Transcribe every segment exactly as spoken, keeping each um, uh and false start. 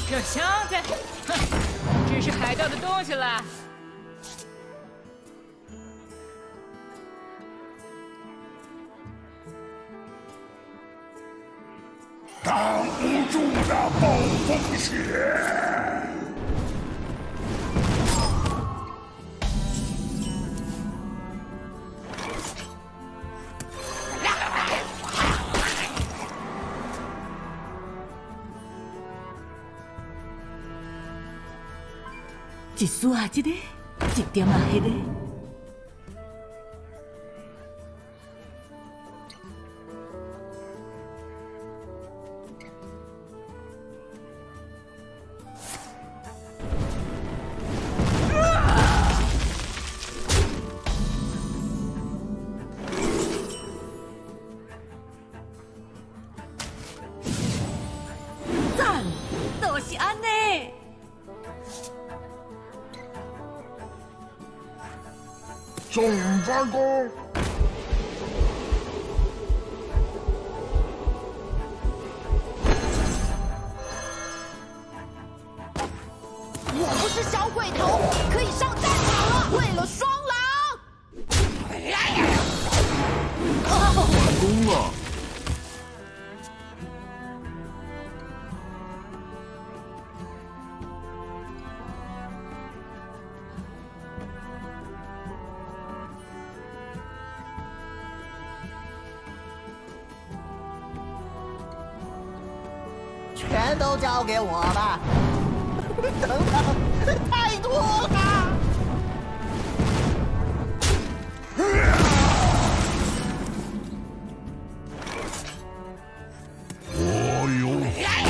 这箱子，哼，只是海盗的东西了。 挡不住那暴风雪。 一丝啊，这个，一点啊，迄个。赞，都是安尼。 送翻工。 我不是小鬼头，可以上战场了。为了双狼， 完工了。 全都交给我吧！等等，太多了！ 我有。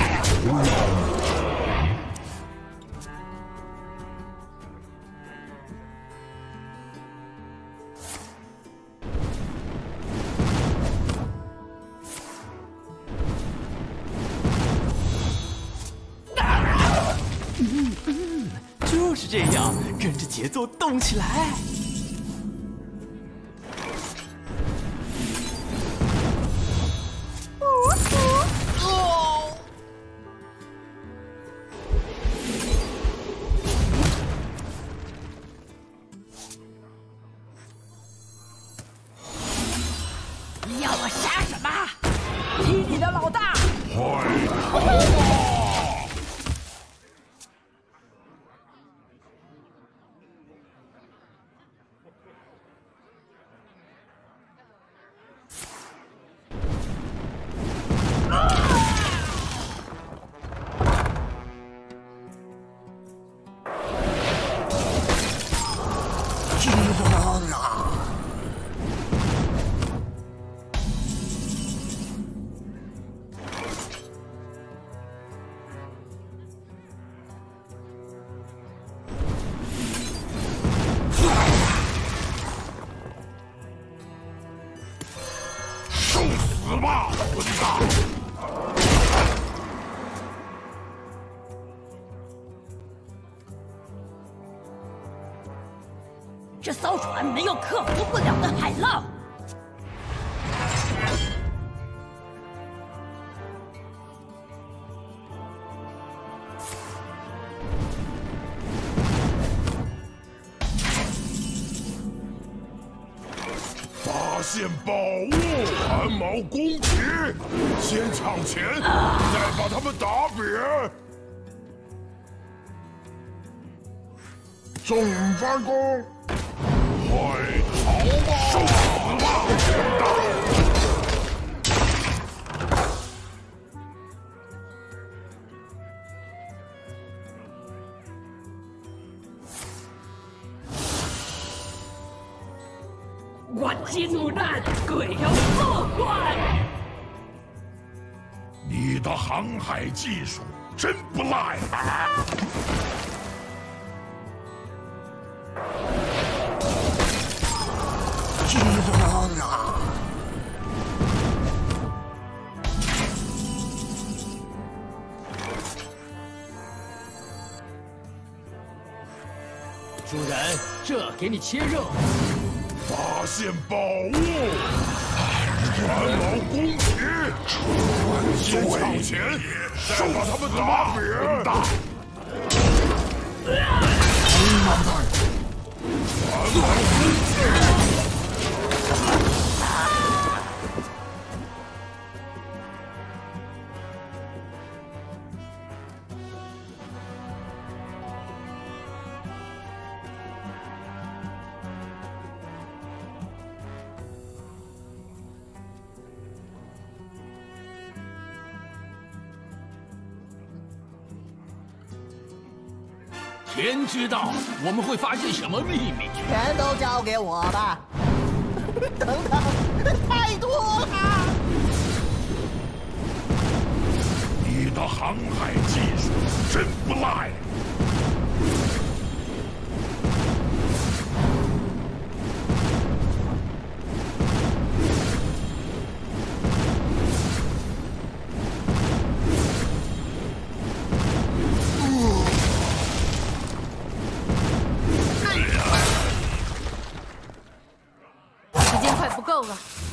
嗯嗯，就是这样，跟着节奏动起来。 哦！ 你要我杀什么？踢你的老大！ 死吧，混蛋！ 这艘船没有克服不了的海浪。 发现宝物，寒毛攻击，先抢钱，再把他们打扁。送翻工，快逃吧！受死吧，混蛋！ 我金木蛋鬼要破关！ 你的航海技术真不赖啊！ 天啊！ 主人，这给你切肉。 发现宝物，寒毛攻击，先先抢钱，再把他们打扁。大。 天知道我们会发现什么秘密。 全都交给我吧。等等，太多了。 你的航海技术真不赖。 够了。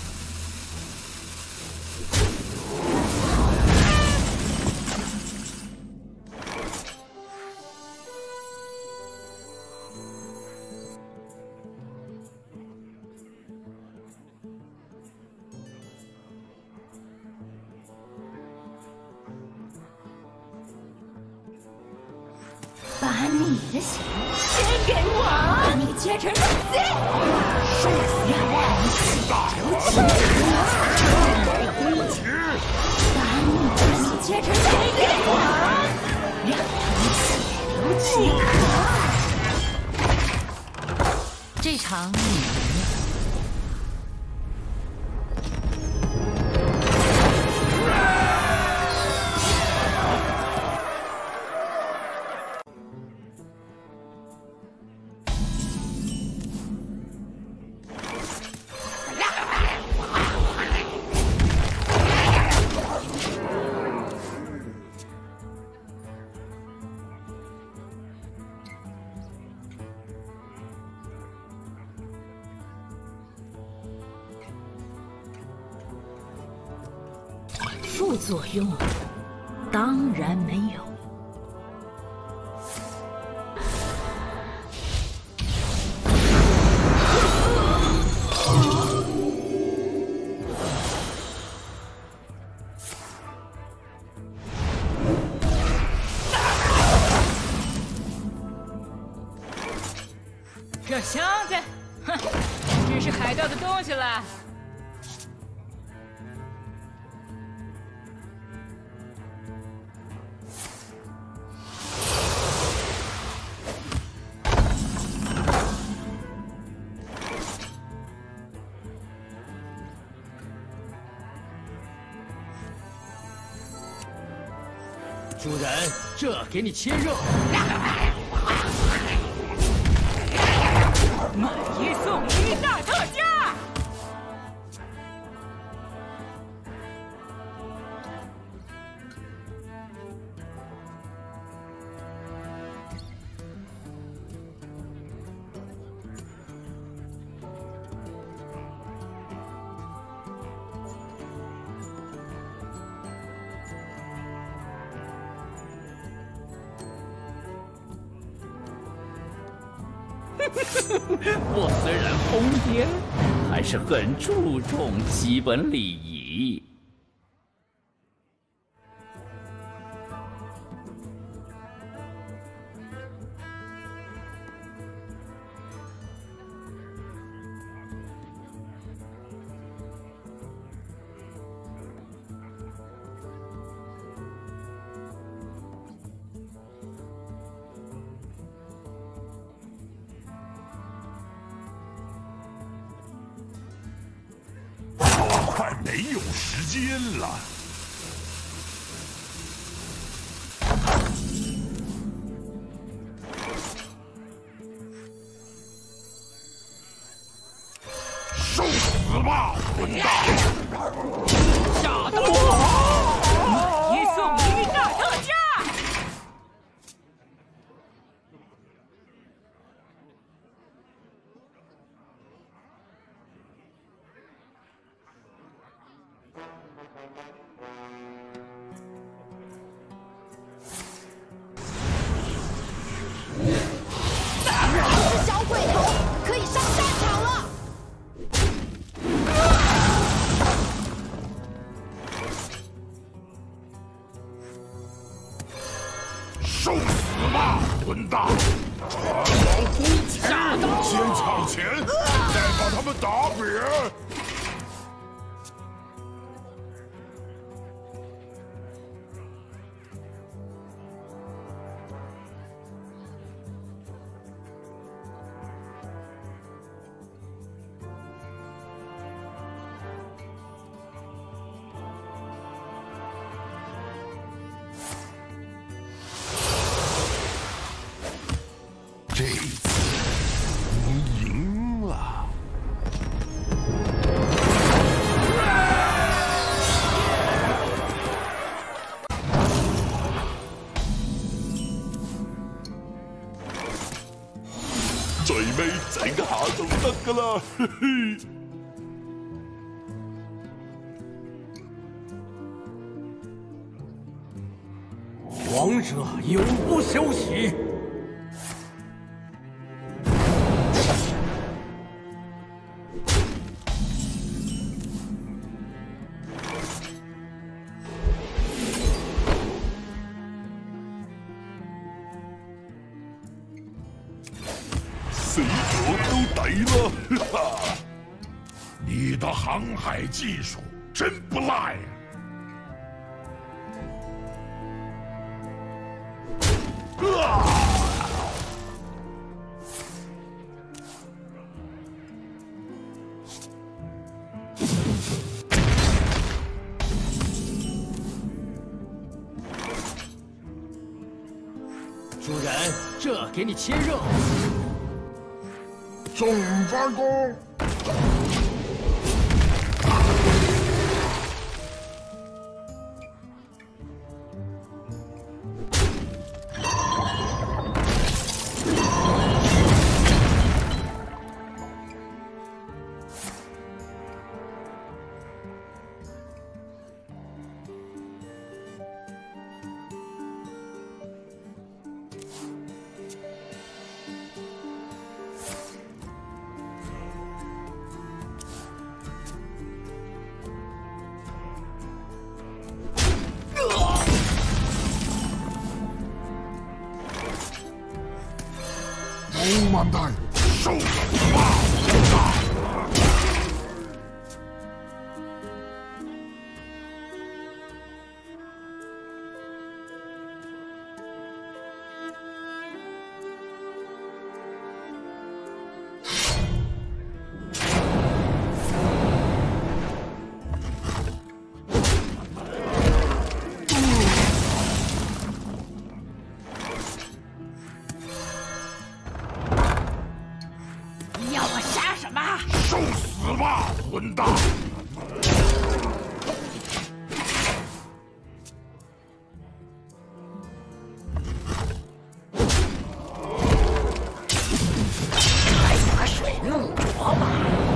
把你的血先给我，把你切成肉碎，让他们血流起来。把你的血切成肉碎，让他们血流起来。这场你赢了。 副作用当然没有。 这箱子，哼，真是海盗的东西了。 主人，这给你切肉。 买一送一大特价！ 我虽然疯癫，还是很注重基本礼仪。 快没有时间了。受死吧，混蛋！ 找到我！买一送一大特价！ Thank 受死吧，混蛋！穿毛弓箭，先抢钱，再把他们打扁。 这次你赢了。最尾整下就得噶啦，嘿嘿。 王者永不休息。 死者都抵了，哈哈！你的航海技术真不赖呀！啊！ 主人，这给你切肉。 总发功！龙完蛋，受死吧！受死吧，混蛋！ 还把水弄浊吧！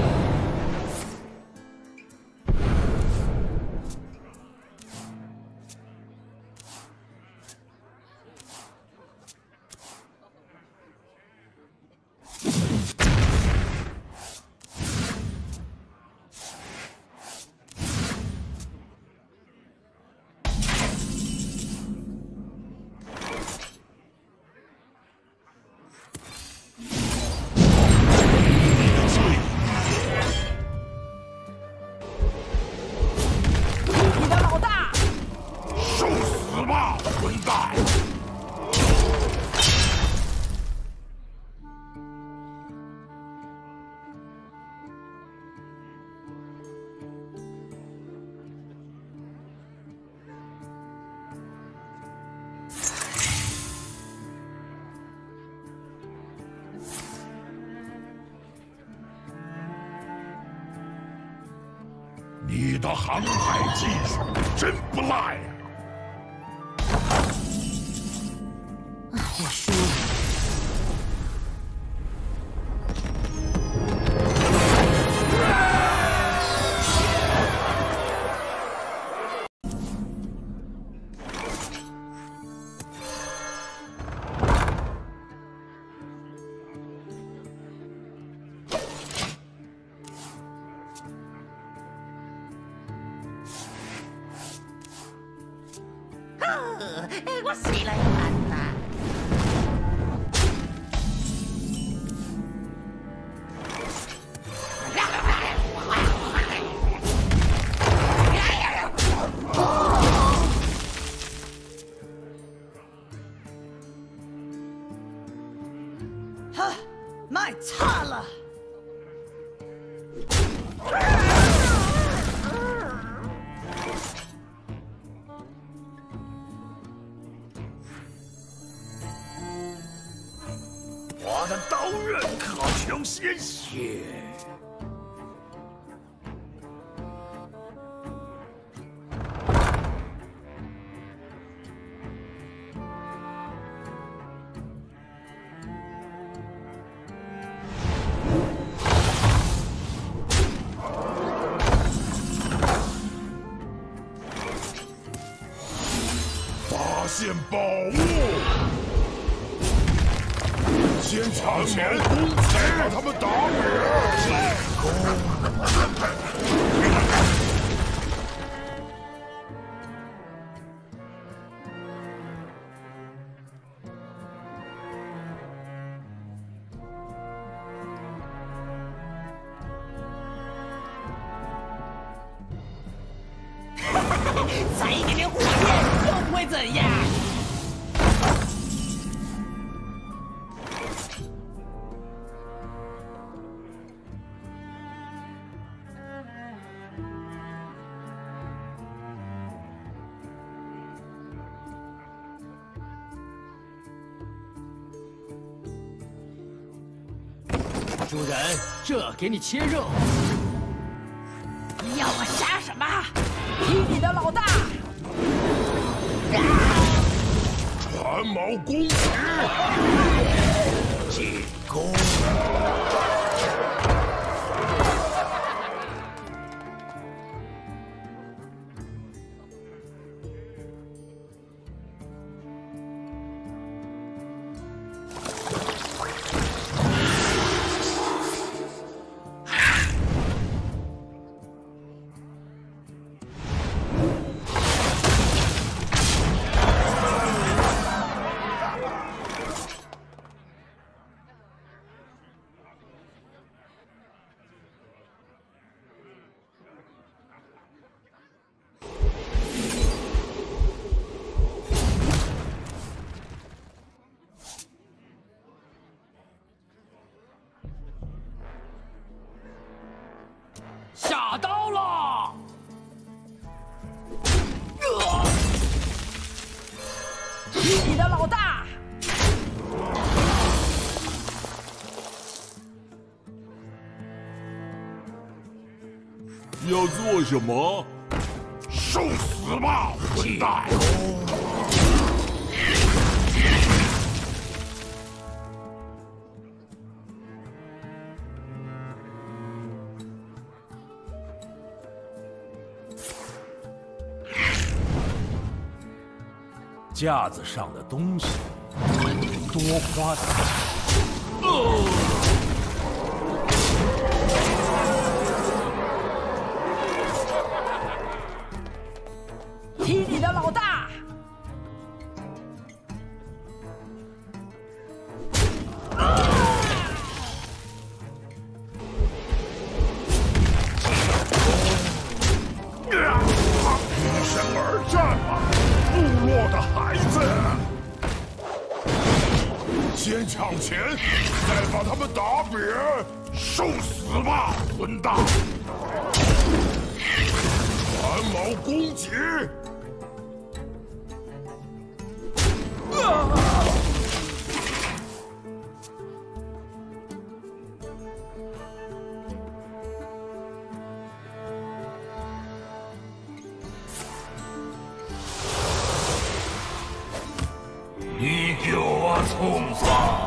你的航海技术真不赖呀！ 我输了。 我死啦！ 太差了！ 我的刀刃渴求鲜血。 发现宝物，先抢钱，再把他们打扁。进攻！ 再一点点火焰又不会怎样。 主人，这给你切肉。 要我杀什么？踢你的老大！ 船锚攻击，进攻！ 下刀了！踢你的老大！ 要做什么？受死吧，混蛋！ 架子上的东西，多花点钱。 哦踢你的老大！ 以身而战吧，部落的孩子！先抢钱，再把他们打扁！受死吧，混蛋！船锚攻击！ 你叫我冲啥？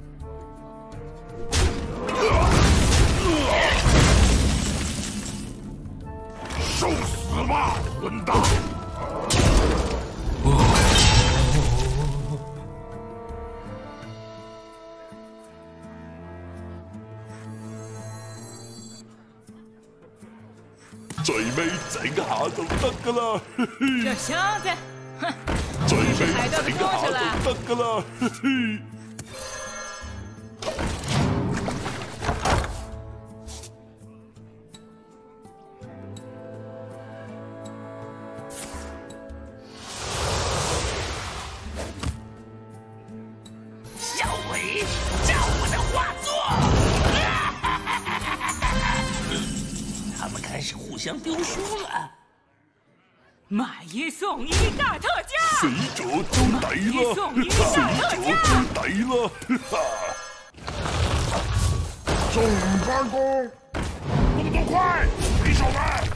啊！ 最尾整下就得噶啦，嘿嘿。 这小子，哼， 最尾整海盗的下多是了。 就得噶啦，嘿嘿。 互相丢书了。 买一送一大特价， 谁着都抵啦！谁着都抵啦！ 仲唔翻工？动作快，水手们！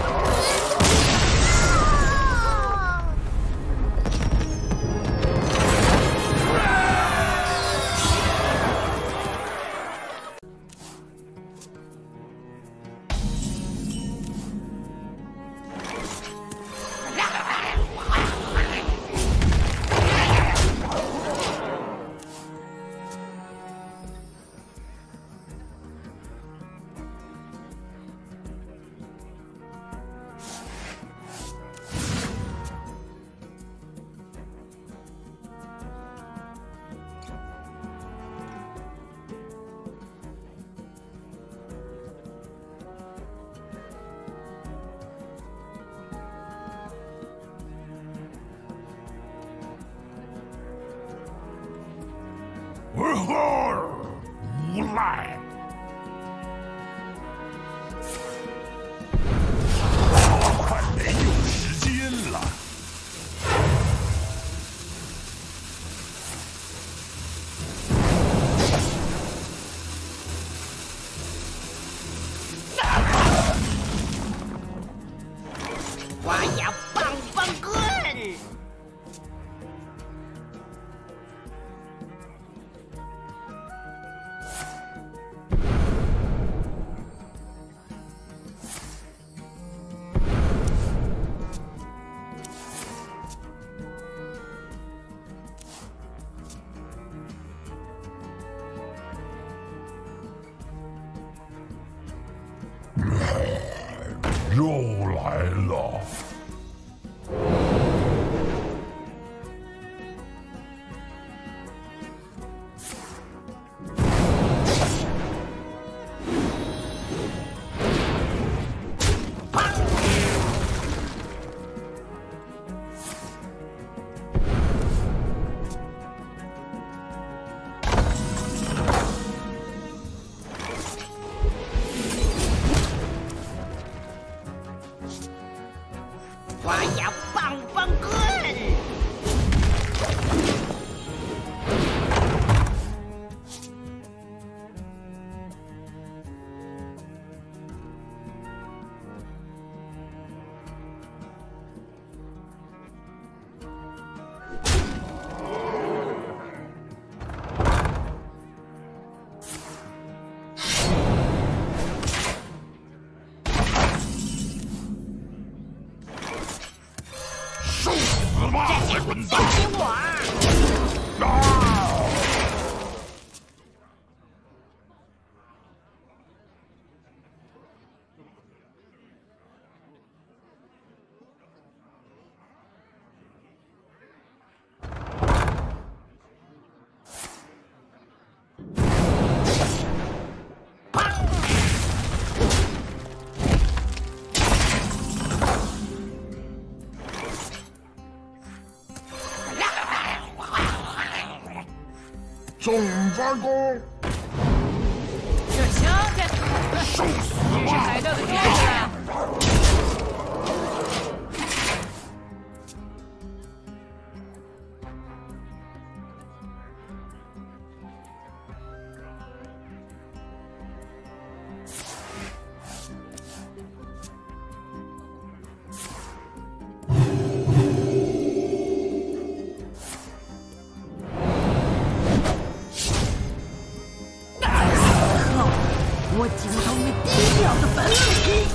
无赖！快没有时间了。 我要棒棒棍！ 又来了！ 我要棒棒棍！ 这些混蛋！ 给我！ 啊！ 仲唔翻工？ 这小子， 受死真是海盗的多是了。 我精通你低调的本领。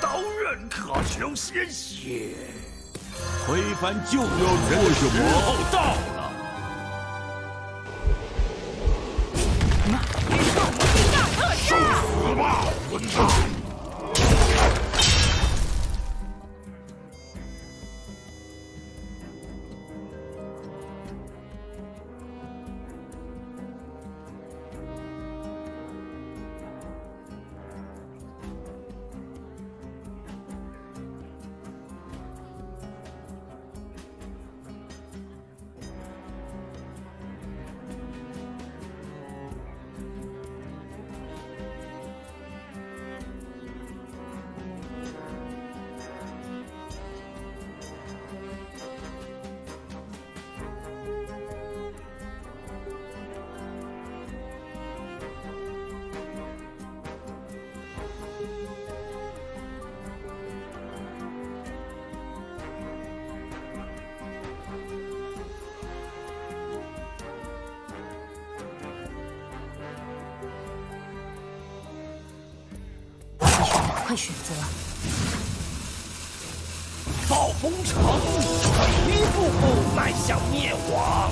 刀刃可流鲜血。 推翻旧有人的时候到了。 那也是我们的大特价。 死吧，混蛋！ 快选择！ 暴风城一步步迈向灭亡。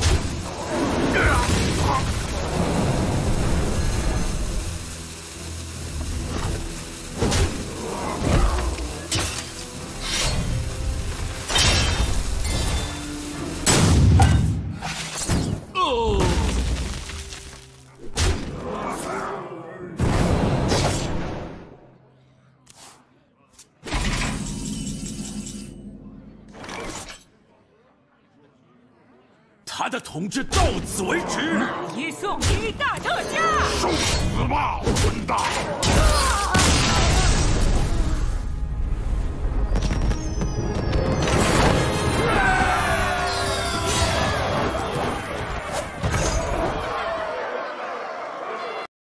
哦。 他的统治到此为止。 马耶送鱼大特价！ 受死吧，混蛋！